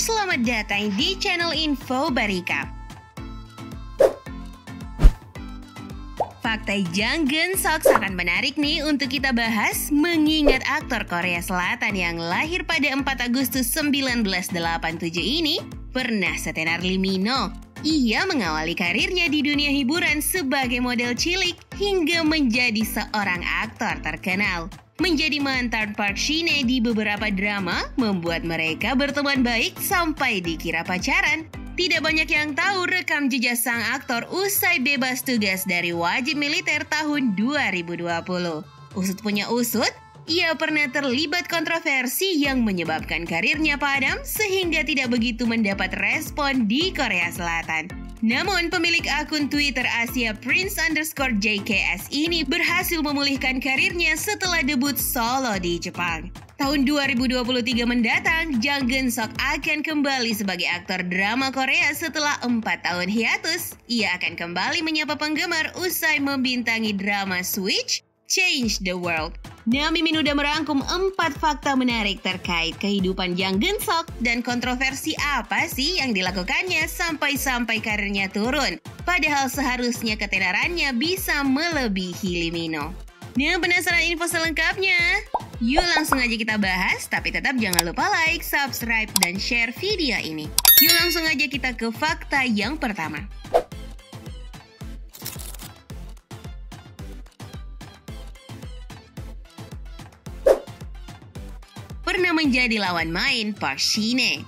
selamat datang di channel Info Barikap. Fakta Jang Geun-sok sangat menarik nih untuk kita bahas, mengingat aktor Korea Selatan yang lahir pada 4 Agustus 1987 ini pernah setenar Lee Min-ho. Ia mengawali karirnya di dunia hiburan sebagai model cilik hingga menjadi seorang aktor terkenal. Menjadi mantan Park Shin-hye di beberapa drama membuat mereka berteman baik sampai dikira pacaran. Tidak banyak yang tahu rekam jejak sang aktor usai bebas tugas dari wajib militer tahun 2020. Usut punya usut, ia pernah terlibat kontroversi yang menyebabkan karirnya padam sehingga tidak begitu mendapat respon di Korea Selatan. Namun pemilik akun Twitter Asia Prince_JKS ini berhasil memulihkan karirnya setelah debut solo di Jepang. Tahun 2023 mendatang, Jang Geun-sok akan kembali sebagai aktor drama Korea setelah 4 tahun hiatus. Ia akan kembali menyapa penggemar usai membintangi drama Switch, Change the World. Nah, Mimin udah merangkum 4 fakta menarik terkait kehidupan Jang Geun-sok dan kontroversi apa sih yang dilakukannya sampai karirnya turun. Padahal seharusnya ketenarannya bisa melebihi Lee Min-ho. Nah, penasaran info selengkapnya? Yuk langsung aja kita bahas, tapi tetap jangan lupa like, subscribe, dan share video ini. Yuk langsung aja kita ke fakta yang pertama. Pernah menjadi lawan main Park Shin-hye.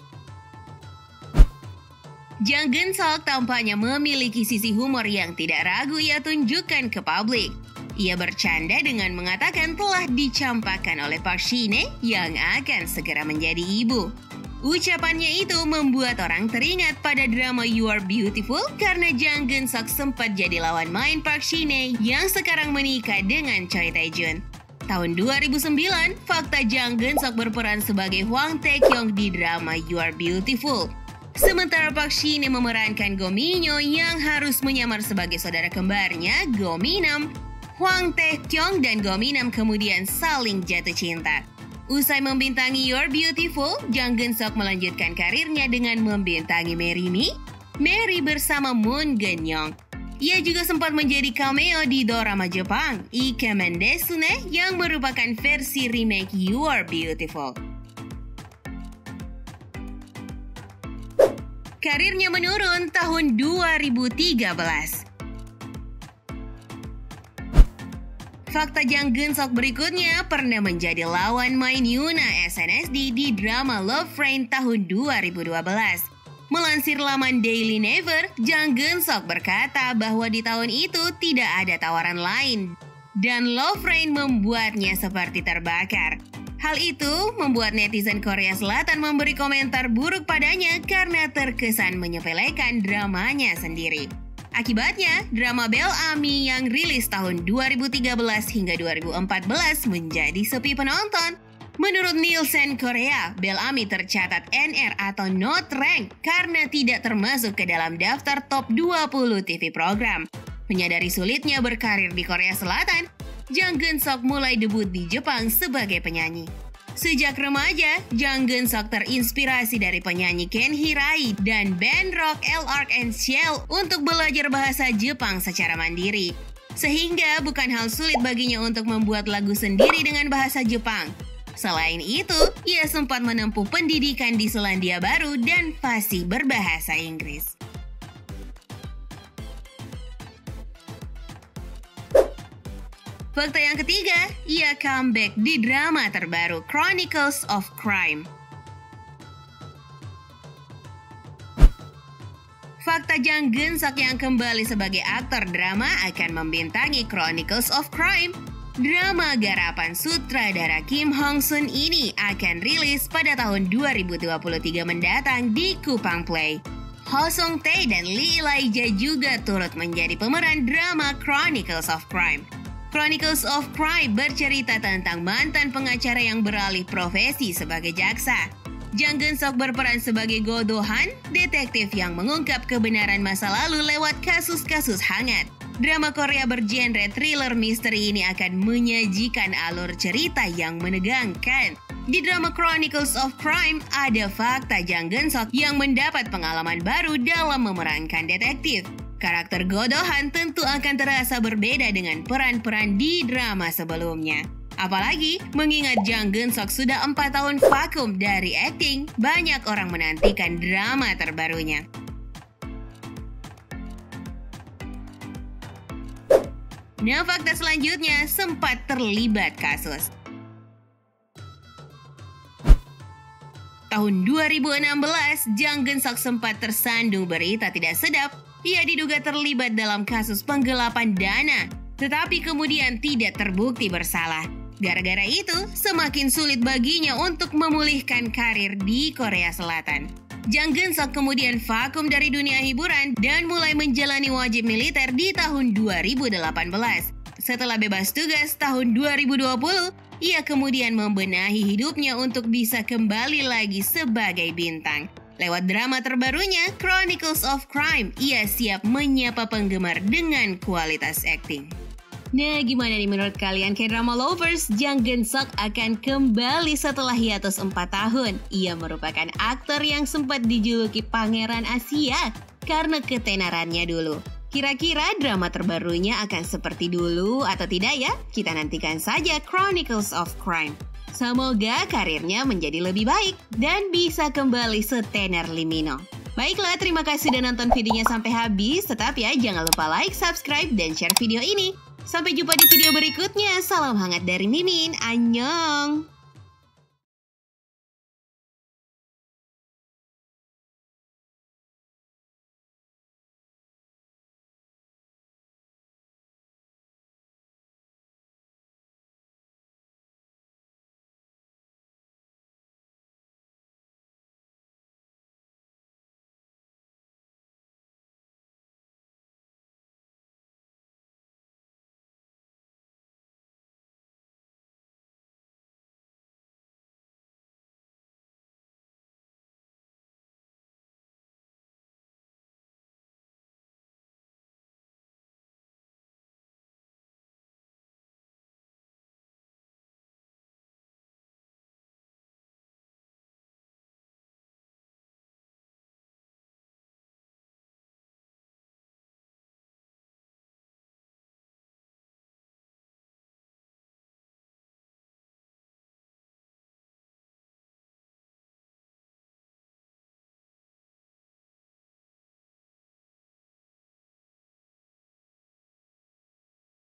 Jang Geun-sok tampaknya memiliki sisi humor yang tidak ragu ia tunjukkan ke publik. Ia bercanda dengan mengatakan telah dicampakkan oleh Park Shin-hye yang akan segera menjadi ibu. Ucapannya itu membuat orang teringat pada drama You Are Beautiful karena Jang Geun-sok sempat jadi lawan main Park Shin-hye yang sekarang menikah dengan Choi Tae-jun. Tahun 2009, fakta Jang Geun-sok berperan sebagai Hwang Tae-kyung di drama You Are Beautiful. Sementara Park Shin-hye memerankan Go Min-yo yang harus menyamar sebagai saudara kembarnya Go Min-nam. Hwang Tae-kyung dan Go Min-nam kemudian saling jatuh cinta. Usai membintangi You Are Beautiful, Jang Geun-sok melanjutkan karirnya dengan membintangi Marry Me, Mary bersama Moon Geun-young. Ia juga sempat menjadi cameo di dorama Jepang, Ikemen Desune, yang merupakan versi remake You Are Beautiful. Karirnya menurun tahun 2013. Fakta Jang Geun-sok berikutnya pernah menjadi lawan main Yoona SNSD di drama Love Rain tahun 2012. Melansir laman Daily Naver, Jang Geun-sok berkata bahwa di tahun itu tidak ada tawaran lain dan Love Rain membuatnya seperti terbakar. Hal itu membuat netizen Korea Selatan memberi komentar buruk padanya karena terkesan menyepelekan dramanya sendiri. Akibatnya, drama Belle Amie yang rilis tahun 2013 hingga 2014 menjadi sepi penonton. Menurut Nielsen Korea, Belle Amie tercatat NR atau Not Rank karena tidak termasuk ke dalam daftar top 20 TV program. Menyadari sulitnya berkarir di Korea Selatan, Jang Geun-sok mulai debut di Jepang sebagai penyanyi. Sejak remaja, Jang Geun-sok terinspirasi dari penyanyi Ken Hirai dan band rock LRK untuk belajar bahasa Jepang secara mandiri. Sehingga bukan hal sulit baginya untuk membuat lagu sendiri dengan bahasa Jepang. Selain itu, ia sempat menempuh pendidikan di Selandia Baru dan fasih berbahasa Inggris. Fakta yang ketiga, ia comeback di drama terbaru Chronicles of Crime. Fakta Jang Geun-sok yang kembali sebagai aktor drama akan membintangi Chronicles of Crime. Drama garapan sutradara Kim Hong-sun ini akan rilis pada tahun 2023 mendatang di Kupang Play. Ho Sung-tae dan Lee Elijah juga turut menjadi pemeran drama Chronicles of Crime. Chronicles of Crime bercerita tentang mantan pengacara yang beralih profesi sebagai jaksa. Jang Geun-sok berperan sebagai Go Do-han, detektif yang mengungkap kebenaran masa lalu lewat kasus-kasus hangat. Drama Korea bergenre thriller misteri ini akan menyajikan alur cerita yang menegangkan. Di drama Chronicles of Crime, ada fakta Jang Geun-sok yang mendapat pengalaman baru dalam memerankan detektif. Karakter Go Do-han tentu akan terasa berbeda dengan peran-peran di drama sebelumnya. Apalagi, mengingat Jang Geun-sok sudah 4 tahun vakum dari akting, banyak orang menantikan drama terbarunya. Nah, fakta selanjutnya sempat terlibat kasus. Tahun 2016, Jang Geun-sok sempat tersandung berita tidak sedap. Ia diduga terlibat dalam kasus penggelapan dana, tetapi kemudian tidak terbukti bersalah. Gara-gara itu, semakin sulit baginya untuk memulihkan karir di Korea Selatan. Jang Geun-sok kemudian vakum dari dunia hiburan dan mulai menjalani wajib militer di tahun 2018. Setelah bebas tugas tahun 2020, ia kemudian membenahi hidupnya untuk bisa kembali lagi sebagai bintang. Lewat drama terbarunya, Chronicles of Crime, ia siap menyapa penggemar dengan kualitas akting. Nah, gimana nih menurut kalian K-drama lovers? Jang Geun-sok akan kembali setelah hiatus 4 tahun. Ia merupakan aktor yang sempat dijuluki Pangeran Asia karena ketenarannya dulu. Kira-kira drama terbarunya akan seperti dulu atau tidak ya? Kita nantikan saja Chronicles of Crime. Semoga karirnya menjadi lebih baik dan bisa kembali setenar Lee Min-ho. Baiklah, terima kasih sudah nonton videonya sampai habis. Tetap ya, jangan lupa like, subscribe, dan share video ini. Sampai jumpa di video berikutnya. Salam hangat dari Mimin. Annyeong!